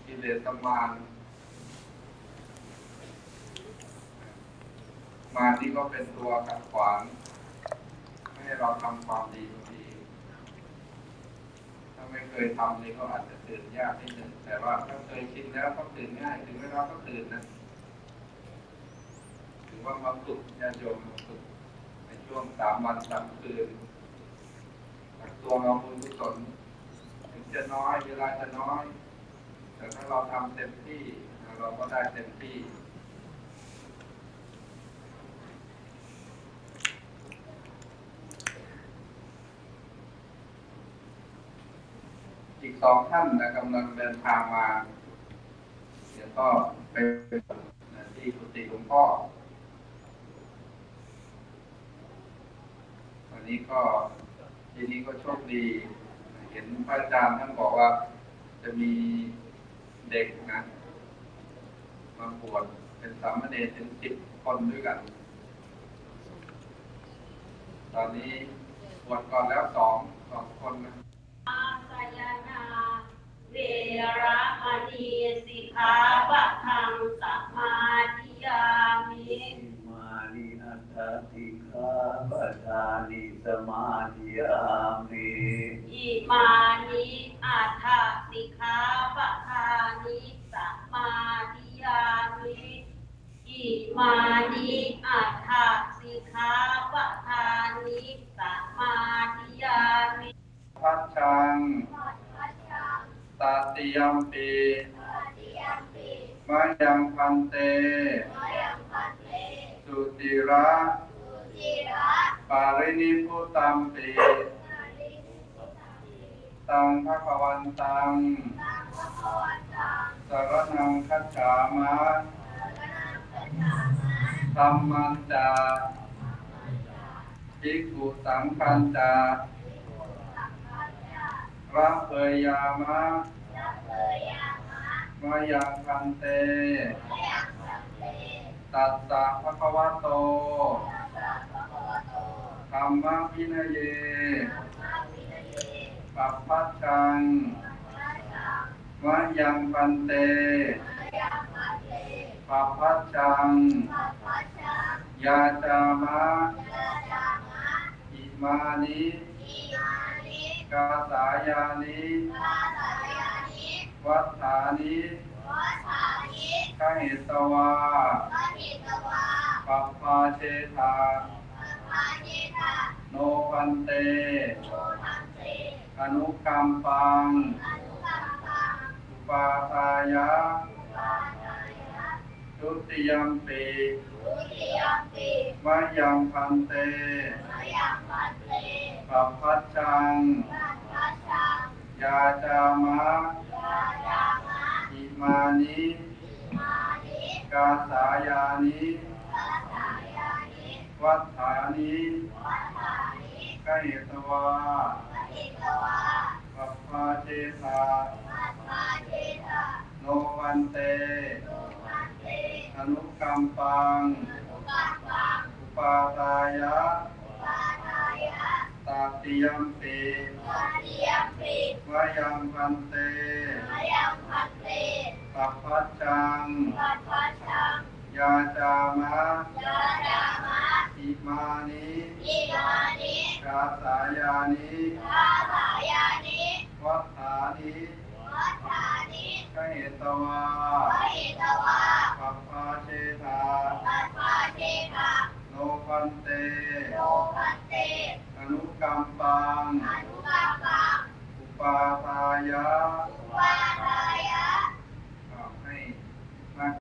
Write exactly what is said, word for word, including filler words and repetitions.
กิเลสมารมารนี่ก็เป็นตัวขัดขวางไม่ให้เราทำความดีบางทีถ้าไม่เคยทำนี่ก็อาจจะตื่นยากนิดนึงแต่ว่าถ้าเคยชินแล้วก็ตื่นง่ายถึงเวลาก็ตื่นนะถือว่ามาฝึกญาติโยมมาฝึกในช่วงสามวันสามคืนตัวเราบุญกุศลถึงจะน้อยเวลาจะน้อยแต่ถ้าเราทำเต็มที่เราก็ได้เต็มที่อีกสองท่านนะกำลังเดินทางมาเดี๋ยวก็ไปที่กุฏิหลวงพ่อวันนี้ก็ทีนี้ก็โชคดีเห็นพระอาจารย์ท่านบอกว่าจะมีเด็กนะมาบวชเป็นสามเณรถึงสิบคนด้วยกันตอนนี้บวชก่อนแล้วสองสองคนนะอาสยนาเวระมณีสิกขาปะทังสมาธิยามิมานิอัตถสิกขาปะทานิสมาธิยามิอิมานิอัตถสิกขาปะทานิสมาธิยามิอิมานิอัตถสิกขาปะทานิสมาธิยามิพัชชังตาติยัมปีมายังพันเตสุติระปารินิพุตัมปีตังภคะวันตังสรณังคัจฉามะธัมมัญจาภิกขุสังฆัญจาระเพยามะมายังพันเตตัสสะภะคะวะโตธัมมวินัยเยปัปปัชชังมายังพันเตปัปปัชชังยาจามะอิมานิกาสายานิวัฏฐานิขเหตวาปัปปาเชธาโนพันเตอนุกัมปังอุปาทายะทุติยัมปีมายังพันเตปัปปัชชังยาจามะอิมานิกาสายานิวัฏฐานิขเหตวาปัปปาเชธาโนวันเตอนุกัมปังอุปาทายะตาติยัมปีวายังพันเตปัปปัชชังยาจามะอิมานิกาสายานิวัฏฐานิขเหตวาปัปปาเชธาโนพันเตอนุกัมปังอุปาทายะ